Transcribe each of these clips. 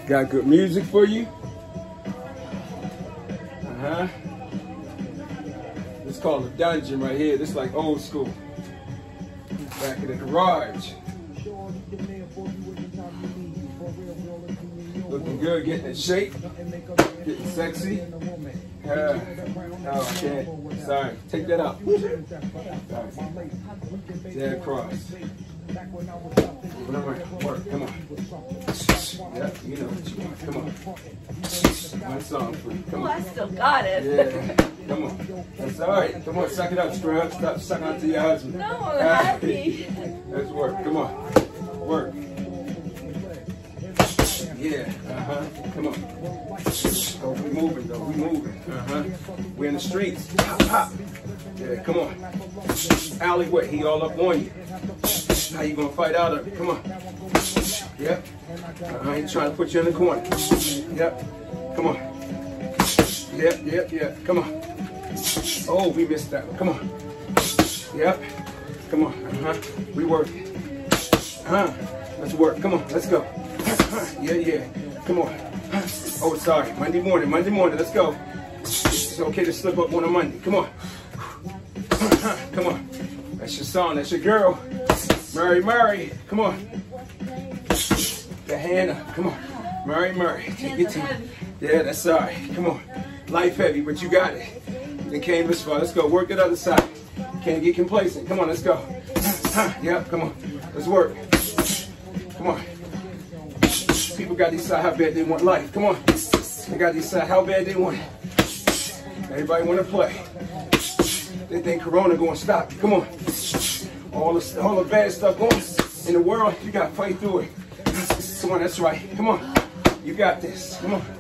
Got good music for you. It's called a dungeon right here. This is like old school. Back in the garage. Looking good, getting in shape, getting sexy. Oh, I can't. Sorry, take that out. Sorry. Dead cross. Work, come on. Yeah, you know what you want. Come on. One song for you. Come on. I still got it. Yeah, come on. That's all right. Come on, suck it up, scrub. Stop sucking out to your husband. No, I'm happy. Let's work. Come on. Work. Yeah, come on. Oh, we moving though, we moving. We're in the streets. Pop, pop. Yeah, come on. Alleyway, he all up on you. How you gonna fight out of it? Come on. Yep. I ain't trying to put you in the corner. Yep. Come on. Yep. Come on. Oh, we missed that one. Come on. Yep. Come on. We working. Let's work. Come on. Let's go. Yeah. Come on. Oh, sorry. Monday morning. Let's go. It's okay to slip up on a Monday. Come on. Come on. That's your song. That's your girl. Murray. Come on. The Hannah. Come on. Murray. Take your time. Yeah, that's all right. Come on. Life heavy, but you got it. Then came this far. Let's go. Work the other side. Can't get complacent. Come on. Let's go. Yep. Come on. Let's work. Come on. People got to decide how bad they want life. Come on. They got to decide how bad they want it. Everybody want to play. They think Corona going to stop you. Come on. All the bad stuff going in the world, you got to fight through it. Come on, that's right. Come on. You got this. Come on.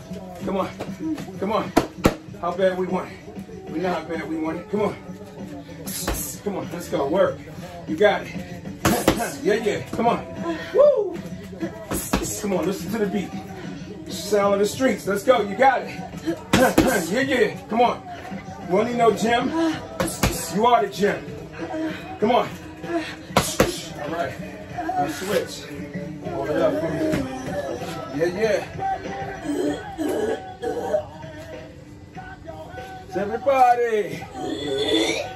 How bad we want it. We know how bad we want it. Come on. Let's go. Work. You got it. Yeah. Come on. Woo. Come on, listen to the beat. Sound of the streets. Let's go. You got it. Yeah. Come on. You want to need no gym? You are the gym. Come on. All right. Now switch. Hold it up for me. Yeah. Everybody.